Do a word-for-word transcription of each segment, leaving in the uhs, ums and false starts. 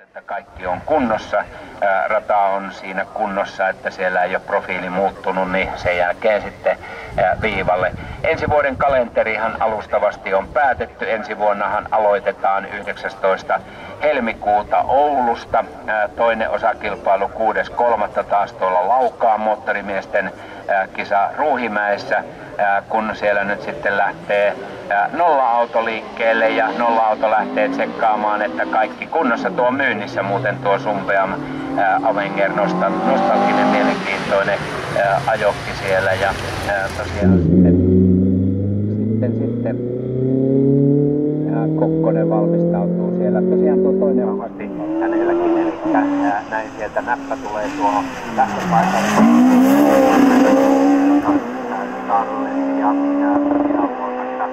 Että kaikki on kunnossa, rata on siinä kunnossa, että siellä ei ole profiili muuttunut, niin sen jälkeen sitten viivalle. Ensi vuoden kalenterihan alustavasti on päätetty. Ensi vuonnahan aloitetaan yhdeksästoista helmikuuta Oulusta. Toinen osakilpailu kuudes kolmatta taas tuolla Laukaan moottorimiesten kisa Ruuhimäessä, kun siellä nyt sitten lähtee nolla-auto liikkeelle ja nolla-auto lähtee tsekkaamaan, että kaikki kunnossa. Tuo on myynnissä muuten tuo Sumpeam Avenger, nostalginen mielenkiintoinen ajokki siellä ja tosiaan sitten, sitten, sitten Kokkonen valmistautuu siellä. Tosiaan tuo toinen omasti hänelläkin, eli näin sieltä näppä tulee tuohon lähtöpaikalle. Tallen ja pinavuorossa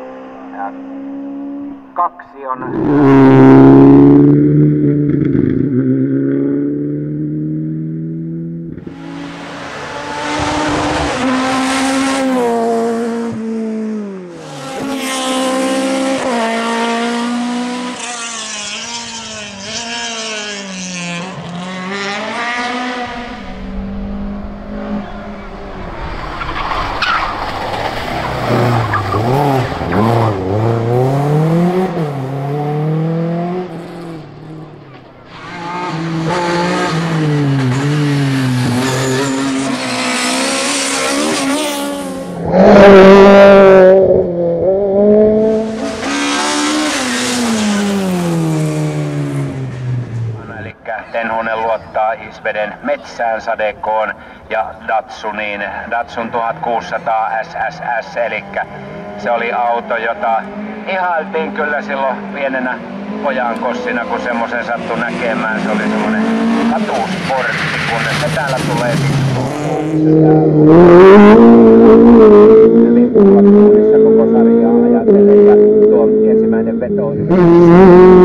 kaksi on Tenhonen luottaa Isveden metsään sadekoon ja Datsunin, Datsun tuhatkuusisataa S S S, eli se oli auto, jota ihailtiin kyllä silloin pienenä pojankossina, kun semmoisen sattui näkemään. Se oli semmoinen katusportti, kun se täällä tulee hyvin koko sarjaa ajatellen, ja tuo ensimmäinen veto